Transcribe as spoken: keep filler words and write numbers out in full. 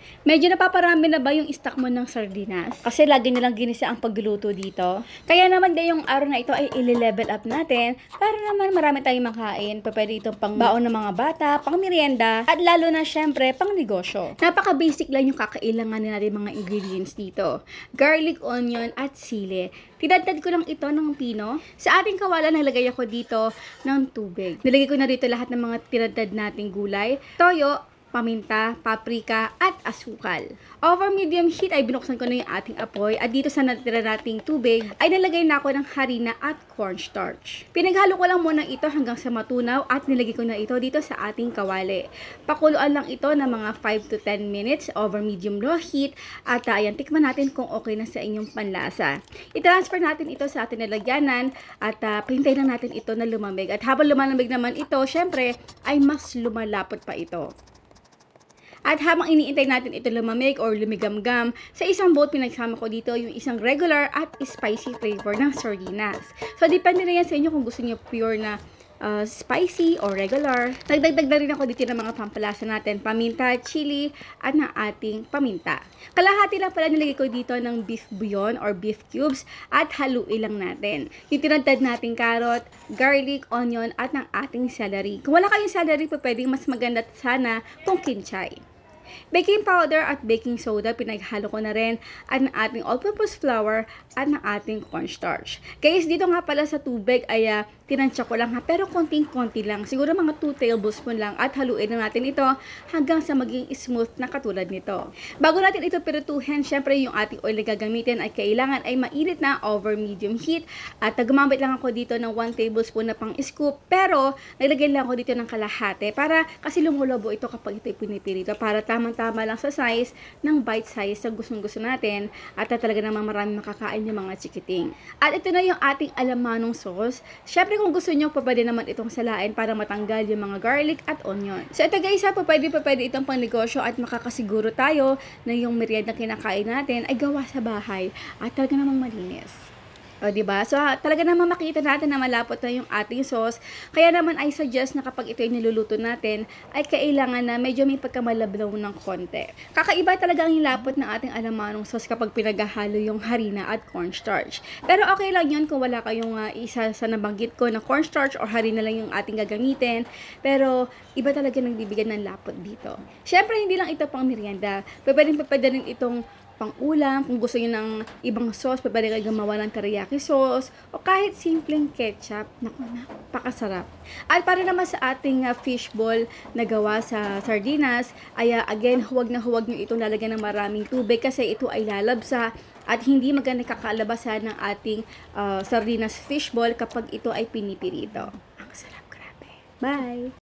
Medyo napaparami na ba yung stock mo ng sardinas? Kasi lagi nilang ginisa ang pagluluto dito. Kaya naman ngayong araw na ito ay i-level up natin para naman marami tayong makain. Pwede itong pang baon ng mga bata, pang merienda, at lalo na syempre pang negosyo. Napaka-basic lang yung kakailanganin natin mga ingredients dito. Garlic, onion, at sili. Tinadtad ko lang ito ng pino. Sa ating kawalan, nalagay ako dito ng tubig. Nilagay ko na dito lahat ng mga tinadtad nating gulay. Toyo, paminta, paprika, at asukal. Over medium heat ay binuksan ko na yung ating apoy at dito sa natira nating tubig ay nalagay na ako ng harina at cornstarch. Pinaghalo ko lang muna ito hanggang sa matunaw at nilagay ko na ito dito sa ating kawali. Pakuluan lang ito ng mga five to ten minutes over medium low heat at uh, ayan, tikman natin kung okay na sa inyong panlasa. I-transfer natin ito sa ating nalagyanan at uh, pahintayin lang natin ito na lumamig. At habang lumalamig naman ito, syempre ay mas lumalapot pa ito. At habang iniintay natin ito lumamig or lumigamgam, sa isang bowl pinagsama ko dito yung isang regular at spicy flavor ng sardinas. So, depende na yan sa inyo kung gusto niyo pure na uh, spicy or regular. Nagdagdag na rin ako dito ng mga pampalasa natin, paminta, chili, at ng ating paminta. Kalahati lang pala nilagay ko dito ng beef bouillon or beef cubes at haluin lang natin. Yung tinadtad nating carrot, garlic, onion, at ng ating celery. Kung wala kayong celery, pwedeng mas maganda sana kung kinchay. Baking powder at baking soda, pinaghalo ko na rin at ng ating all-purpose flour at ng ating cornstarch. Guys, dito nga pala sa tubig ay uh, tinansya ko lang ha, pero konting-konti lang. Siguro mga two tablespoon lang at haluin na natin ito hanggang sa maging smooth na katulad nito. Bago natin ito pirutuhin, syempre yung ating oil na gagamitin ay kailangan ay mainit na over medium heat at uh, gumamit lang ako dito ng one tablespoon na pang scoop, pero naglagay lang ako dito ng kalahati para kasi lumulobo ito kapag ito pinipirito para tamang-tama lang sa size ng bite size na gustong-gusto natin at talaga namang marami makakain yung mga chikiting. At ito na yung ating alamanong sauce. Syempre kung gusto nyo, pwede naman itong salain para matanggal yung mga garlic at onion. So ito guys ha, pwede pa pwede itong pang negosyo at makakasiguro tayo na yung merienda kinakain natin ay gawa sa bahay at talaga namang malinis. O, diba? So, talaga naman makita natin na malapot na yung ating sauce. Kaya naman, I suggest na kapag ito yung niluluto natin, ay kailangan na medyo may pagkamalablaw ng konti. Kakaiba talaga ang lapot ng ating alamanong sauce kapag pinaghahalo yung harina at cornstarch. Pero okay lang yun kung wala kayong uh, isa sa nabanggit ko na cornstarch or harina lang yung ating gagamitin. Pero, iba talaga nagbibigay ng lapot dito. Siyempre, hindi lang ito pang merienda. Pwede rin pwede rin itong pang-ulam, kung gusto nyo ng ibang sauce, pwede kayo gumawa ng teriyaki sauce, o kahit simpleng ketchup. Naku, napakasarap. At para naman sa ating uh, fishball na gawa sa sardinas, ay uh, again, huwag na huwag nyo itong lalagyan ng maraming tubig kasi ito ay lalabsa at hindi maganda kakalabasan ng ating uh, sardinas fishball kapag ito ay pinipirito. Ang sarap, grabe. Bye!